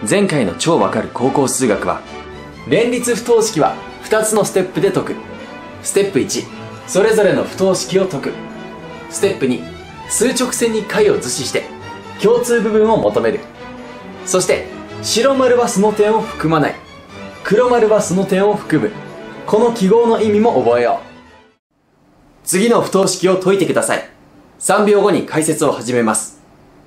前回の超わかる高校数学は、連立不等式は2つのステップで解く。ステップ1、それぞれの不等式を解く。ステップ2、数直線に解を図示して共通部分を求める。そして白丸はその点を含まない、黒丸はその点を含む。この記号の意味も覚えよう。次の不等式を解いてください。3秒後に解説を始めます。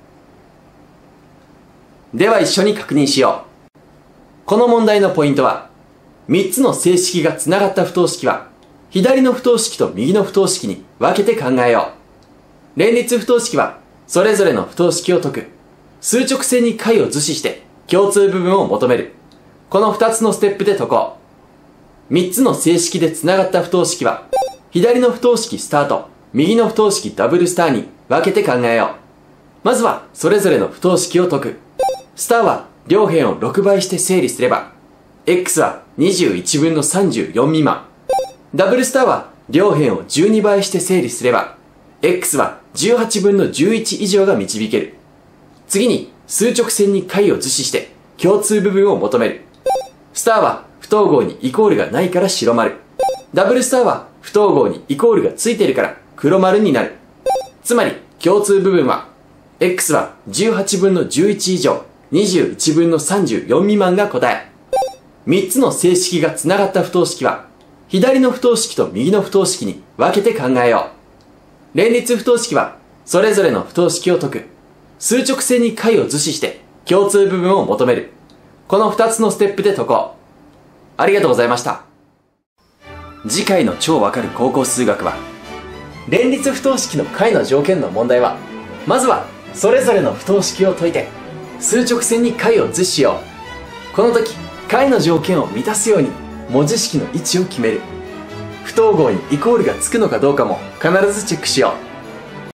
では一緒に確認しよう。この問題のポイントは、3つの整式がつながった不等式は、左の不等式と右の不等式に分けて考えよう。連立不等式は、それぞれの不等式を解く。数直線に解を図示して共通部分を求める。この2つのステップで解こう。3つの整式でつながった不等式は、左の不等式スターと右の不等式ダブルスターに分けて考えよう。まずはそれぞれの不等式を解く。スターは両辺を6倍して整理すれば、x は21分の34未満。ダブルスターは両辺を12倍して整理すれば、x は18分の11以上が導ける。次に数直線に解を図示して共通部分を求める。スターは不等号にイコールがないから白丸。ダブルスターは不等号にイコールがついてるから黒丸になる。つまり共通部分は x は18分の11以上21分の34未満が答え。3つの整式がつながった不等式は左の不等式と右の不等式に分けて考えよう。連立不等式はそれぞれの不等式を解く。数直線に解を図示して共通部分を求める。この2つのステップで解こう。ありがとうございました。次回の超わかる高校数学は、連立不等式の解の条件の問題は、まずはそれぞれの不等式を解いて数直線に解を図示しよう。この時解の条件を満たすように文字式の位置を決める。不等号にイコールがつくのかどうかも必ずチェックしよう。